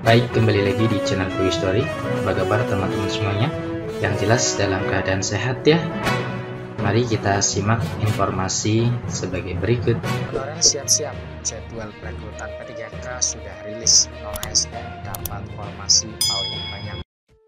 Baik, kembali lagi di channel Quick Story. Apa kabar teman-teman semuanya? Yang jelas dalam keadaan sehat ya. Mari kita simak informasi sebagai berikut. Honorer siap-siap, jadwal perekrutan P3K sudah rilis. Non-ASN dapat formasi paling banyak.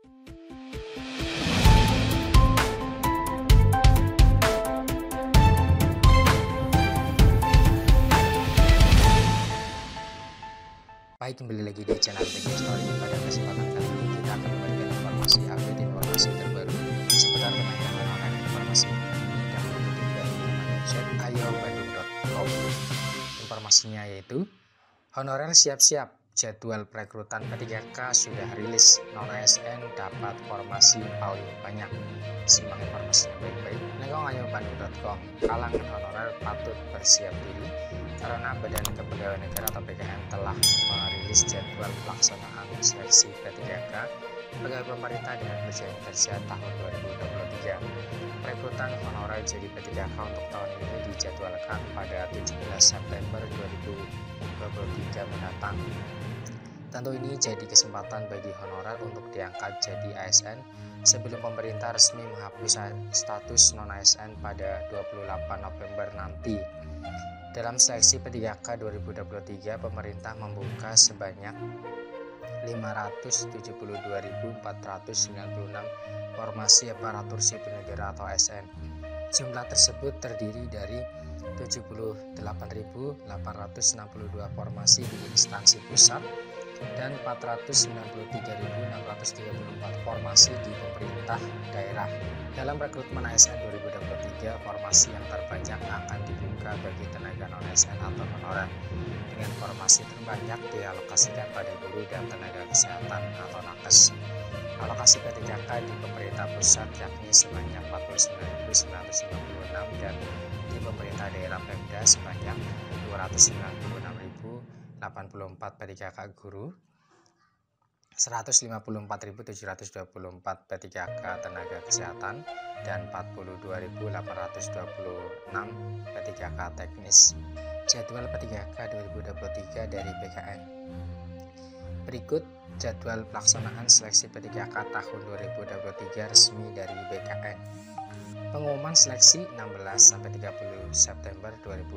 Baik, kembali lagi di channel Quick Story. Pada kesempatan kali ini kita akan memberikan informasi terbaru seputar kenaikan honorer. Informasi ini dapat dikutip dari website ayobandung.com. Informasinya yaitu honorer siap-siap, jadwal perekrutan P3K sudah rilis. Non-ASN dapat formasi paling banyak. Simak informasinya baik-baik. ayobandung.com. Kalangan honorer patut bersiap diri karena Badan Kepegawaian Negara atau BKN telah merilis jadwal pelaksanaan seleksi P3K pegawai pemerintah dengan perjanjian kerja tahun 2023. Perekrutan honorer jadi P3K untuk tahun ini dijadwalkan pada 17 September 2023 mendatang. Tentu ini jadi kesempatan bagi honorer untuk diangkat jadi ASN sebelum pemerintah resmi menghapus status non-ASN pada 28 November nanti. Dalam seleksi P3K 2023, pemerintah membuka sebanyak 572.496 formasi aparatur sipil negara atau ASN. Jumlah tersebut terdiri dari 78.862 formasi di instansi pusat dan 493.634 formasi di pemerintah daerah. Dalam rekrutmen ASN 2023, formasi yang terbanyak akan dibuka bagi tenaga non-ASN atau honorer, dengan formasi terbanyak dialokasikan pada guru dan tenaga kesehatan atau nakes. Alokasi P3K di pemerintah pusat yakni sebanyak 49.956 dan di pemerintah daerah Pemda sebanyak 296.084 P3K guru, 154.724 P3K tenaga kesehatan, dan 42.826 P3K teknis. Jadwal P3K 2023 dari BKN. Berikut jadwal pelaksanaan seleksi P3K tahun 2023 resmi dari BKN. Pengumuman seleksi 16-30 September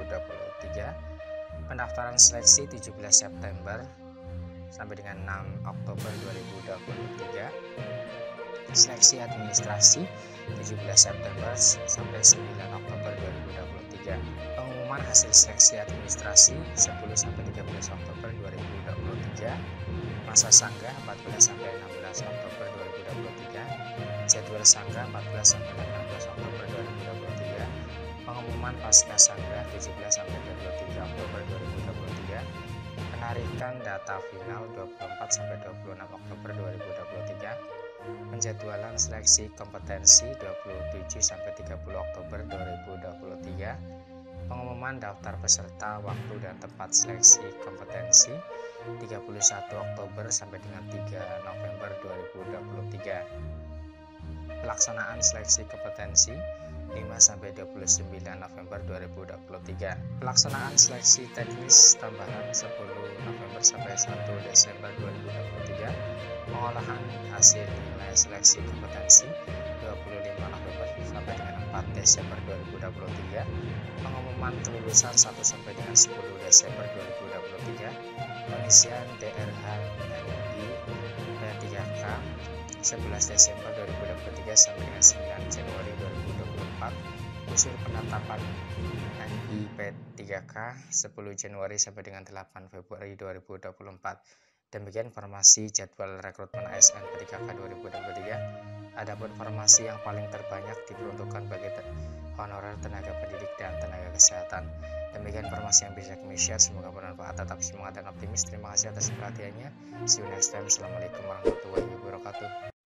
2023. Pendaftaran seleksi 17 September sampai dengan 6 Oktober 2023. Seleksi administrasi 17 September sampai 9 Oktober 2023. Pengumuman hasil seleksi administrasi 10 sampai 13 Oktober 2023. Masa sanggah 14 sampai 16 Oktober 2023. Jadwal sanggah 14 sampai 18 Oktober 2023. Pengumuman pasca sanggah 17 sampai 23 Oktober 2023. Penarikan data final 24 sampai 26 Oktober 2023. Penjadwalan seleksi kompetensi 27 sampai 30 Oktober 2023. Pengumuman daftar peserta, waktu dan tempat seleksi kompetensi 31 Oktober sampai dengan 3 November 2023. Pelaksanaan seleksi kompetensi 5 sampai 29 November 2023. Pelaksanaan seleksi teknis tambahan 10 November sampai 1 Desember 2023. Pengolahan hasil nilai seleksi kompetensi 25 November sampai dengan 4 Desember 2023. Pengumuman kelulusan 1 sampai dengan 10 Desember 2023. Pengisian DRH NI P3K 11 Desember 2023 sampai dengan 9 Januari 2024. Usul penetapan NI P3K 10 Januari sampai dengan 8 Februari 2024. Demikian informasi jadwal rekrutmen ASN P3K 2023. Adapun formasi yang paling terbanyak diperuntukkan bagi honorer tenaga pendidik dan tenaga kesehatan. Demikian informasi yang bisa kami share, semoga bermanfaat. Tetap semangat dan optimis. Terima kasih atas perhatiannya. See you next time. Assalamualaikum warahmatullahi wabarakatuh.